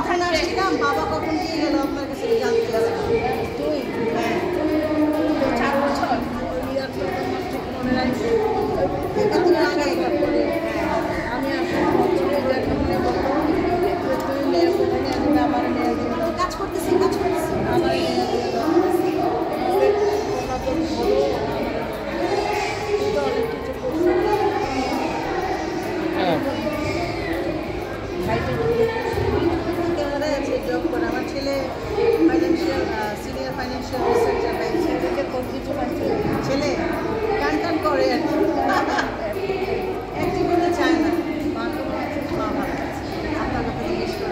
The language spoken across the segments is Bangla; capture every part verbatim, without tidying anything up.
কখন আসছিলাম বাবা কখন দিয়ে গেল আপনার কাছে জানতে গেলাম তুই হ্যাঁ চার বছর মনে রাখছি একাত্তরের আগে করে হ্যাঁ আমি আসলে বছরে দেখাশোনা করবো তুমি মেয়ের কোথায় আসবে আমার মেয়ের জন্য কাজ করতেছি কাজ করতেছি আমার মেয়ের জন্য অনেক কিছু করছি ক্যানাডায় আছে জব করে আমার ছেলে financial senior financial researcher bank ছেলেকে কোন কিছু ছেলে গান টান করে আর কি একটি করতে চায় না মাকে মনে হচ্ছে মা ভালো আছে আপনার কথা জিজ্ঞেস করে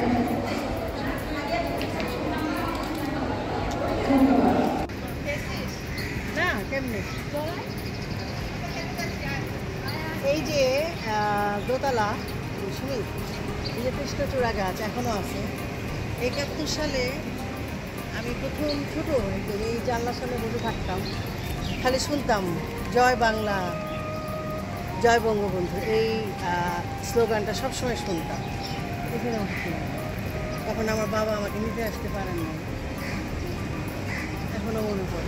না কেমনি এই যে দোতলা শুনি এই যে কৃষ্ণচূড়া গাছ এখনও আছে একাত্তর সালে আমি প্রথম ছোটো একদম এই জানলার সামনে বসে থাকতাম খালি শুনতাম জয় বাংলা জয় বঙ্গবন্ধু এই স্লোগানটা সবসময় শুনতাম এখানে উঠছিলাম তখন আমার বাবা আমাকে নিতে আসতে পারেন না এখনও মনে পড়ে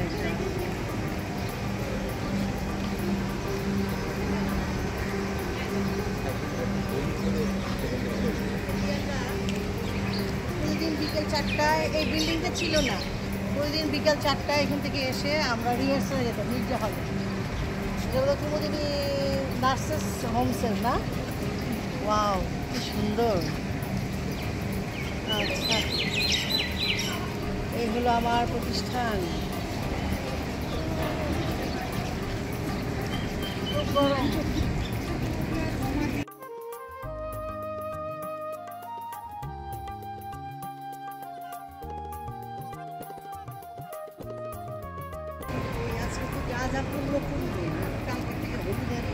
প্রতিদিন বিকেল চারটায় এই বিল্ডিংটা ছিল না প্রতিদিন বিকেল চারটায় এখান থেকে এসে আমরা রিহার্সালে যেতাম মির্জা হলে যেগুলো কুমুদিনী নার্সেস হোমসের না ওয়াও কি সুন্দর আচ্ছা এই হলো আমার প্রতিষ্ঠান খুব গরম আজ আপনার করবে কালকে থেকে হলুদের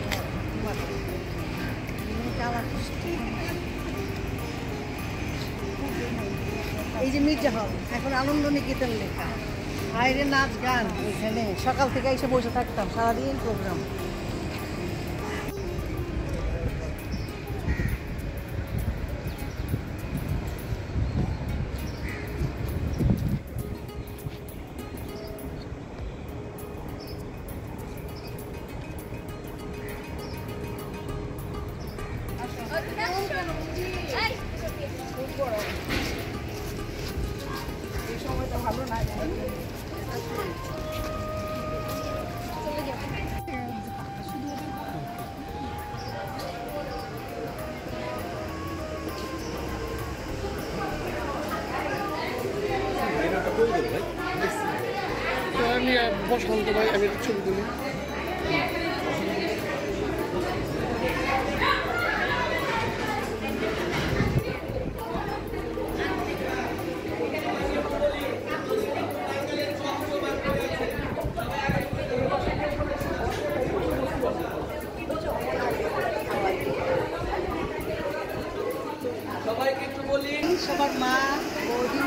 এই যে মির্জা হল এখন আনন্দ নিকেতন লেখা বাইরে নাচ গান এখানে সকাল থেকে এসে বসে থাকতাম সারাদিন প্রোগ্রাম এই সময়টা ভালো না বসন্ত ভাই আমি ছবি তুলি সবার মা বৌদি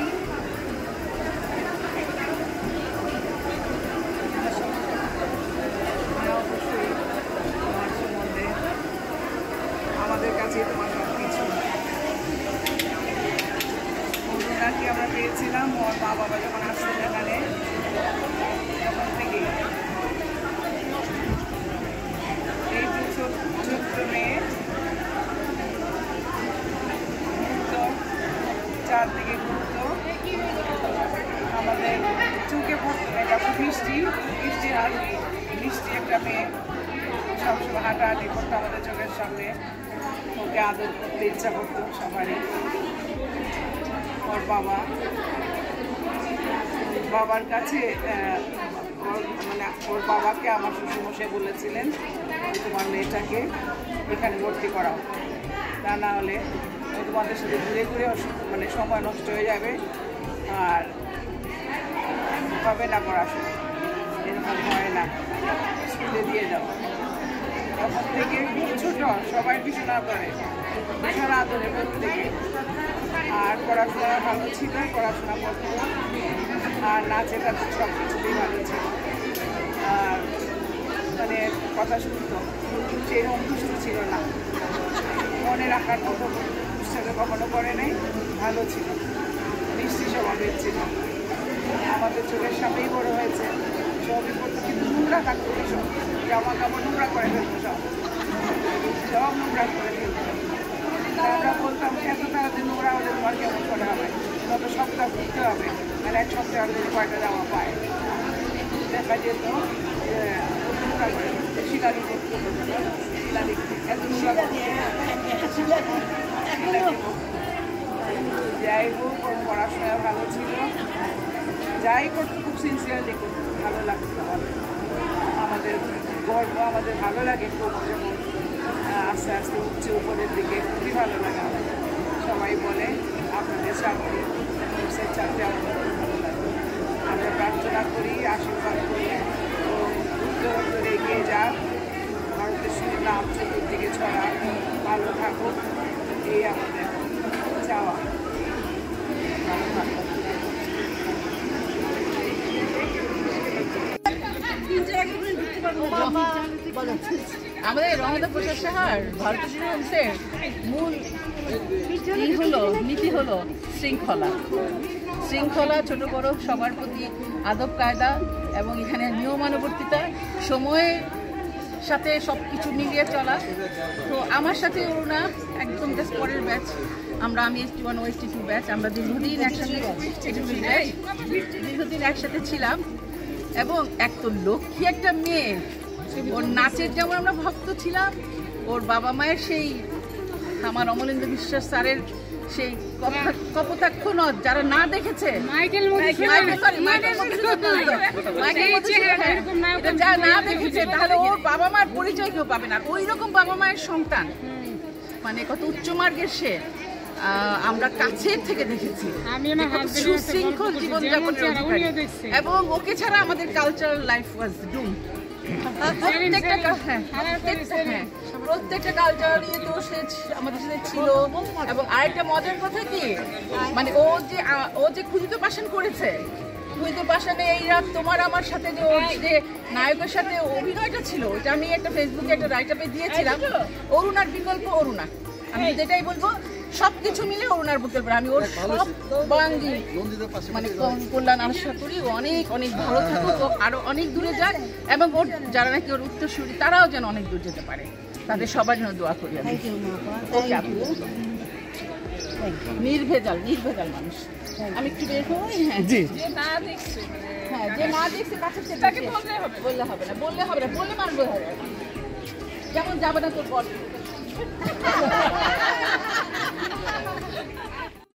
আমাদের কাছে তোমার সব কিছু কি আমরা পেয়েছিলাম ওর মা বাবা যখন আসছেন এখানে তখন থেকে এই যে ছোট্ট মেয়ে চারদিকে ঘুরতো আমাদের চোখে পড়তো এটা বৃষ্টি বৃষ্টি আর বৃষ্টি একটা মেয়ে সবসময় হাঁটাহাঁটি করতো আমাদের চোখের সামনে ওকে আদর করতে ইচ্ছা করতো সবারই ওর বাবা বাবার কাছে মানে ওর বাবাকে আমার শ্বশুরমশাই বলেছিলেন তোমার মেয়েটাকে এখানে ভর্তি করাও তা না হলে তোমাদের সাথে ঘুরে ঘুরে মানে সময় নষ্ট হয়ে যাবে আর হবে না পড়াশোনা এরকম হয় না স্কুলে দিয়ে যাও তখন থেকে ছোট সবাই ভীষণ করে ভীষণ আদরে প্রত্যেকে আর পড়াশোনা ভালো ছিল পড়াশোনা করতো আর নাচেটা তো সব কিছুতেই ভালো ছিল আর মানে কথা শুনতো সেরকম দুষ্ট ছিল না মনে রাখার মতো দুষ্টাকে কখনো করে নাই ভালো ছিল, মিষ্টি স্বভাবের ছিল, আমাদের চোখের সামনেই বড় হয়েছে। সবই করতো, কিন্তু নোংরা থাকতো সব, জামা কাপড় নোংরা করে ফেলতো, সব সব নোংরা করে ফেলতো। আমরা বলতাম এত তাড়াতাড়ি নোংরা হলে তোমার কেমন করে হবে, তত সপ্তাহ ঘুরতে হবে, আর এক সপ্তাহ যদি কয়টা জামা পায়। দেখা যেত নোংরা করে শিলালি দেখতে শিলালি এত নোংরা যাই হোক, ওর পড়াশোনা ভালো ছিল, যাই করতো খুব সিনসিয়ারলি করতো, ভালো লাগতো আমাদের। আমাদের গর্ব, আমাদের ভালো লাগে খুব, যখন আস্তে আস্তে উঠছে উপরের দিকে, খুবই ভালো লাগে আমাদের। সবাই বলে আপনাদের চাকরি সে চাকরি আমাদের খুব ভালো লাগে। আমরা প্রার্থনা করি, আশীর্বাদ করি, তো উত্তর উত্তর এগিয়ে যাক, ভারতের শুধু নাম চতুর্দিকে ছড়া, ভালো থাকুক, এই আমাদের চাওয়া। ভালো থাকুক। আমাদের রহমত প্রসাদ সাহার ভারতীয় হংসের মূল ই হলো নীতি হলো শৃঙ্খলা। শৃঙ্খলা, ছোট বড় সবার প্রতি আদব কায়দা, এবং এখানে নিয়মানুবর্তিতা, সময়ের সাথে সব কিছু মিলিয়ে চলা। তো আমার সাথে অরুণা একদম জাস্ট পরের ব্যাচ, আমরা আমি এসটি ওয়ান ও এসটি টু ব্যাচ, আমরা দীর্ঘদিন একসাথে দীর্ঘদিন একসাথে ছিলাম। এবং এক তো লক্ষ্মী একটা মেয়ে, ওর নাচের যেমন আমরা ভক্ত ছিলাম, ওর বাবা মায়ের সেই আমার অমলেন্দ্র বিশ্বাস স্যারের সেই কপোতাক্ষ নদ, যারা না দেখেছে যারা না দেখেছে তাহলে ওর বাবা মার পরিচয় কেউ পাবে না। ওই রকম বাবা মায়ের সন্তান, মানে কত উচ্চ মার্গের সে আমরা কাছের থেকে দেখেছি, সুশৃঙ্খল জীবনযাপনের অধিকারী। এবং ওকে ছাড়া আমাদের কালচারাল লাইফ ওয়াজ ডুম। প্রত্যেকটা হ্যাঁ হ্যাঁ প্রত্যেকটা কালচারাল ইয়ে তো সে আমাদের সাথে ছিল। এবং আরেকটা মজার কথা কি, মানে ও যে ও যে ক্ষুদিত পাষাণ করেছে, ক্ষুদিত পাষাণে এই রাত তোমার আমার সাথে যে ওর যে নায়কের সাথে অভিনয়টা ছিল, এটা আমি একটা ফেসবুকে একটা রাইট আপে দিয়েছিলাম। অরুণার বিকল্প অরুণা, আমি যেটাই বলবো সবকিছু মিলে অরুণার বিকল্প। আমি ওর সব বাঙ্গি মানে কল্যাণ আশা করি ও অনেক অনেক ভালো থাকুক, ও আরো অনেক দূরে যাক, এবং ওর যারা নাকি ওর উত্তরসূরি তারাও যেন অনেক দূর যেতে পারে, তাদের সবার জন্য দোয়া করি আমি। নির্ভেজাল নির্ভেজাল মানুষ। আমি একটু বের হই। হ্যাঁ, যে না দেখছে হ্যাঁ যে না দেখছে কাছে সেটাকে বললে হবে, বললে হবে না, বললে হবে না, বললে মানবো হবে, যেমন যাবে না তোর পর।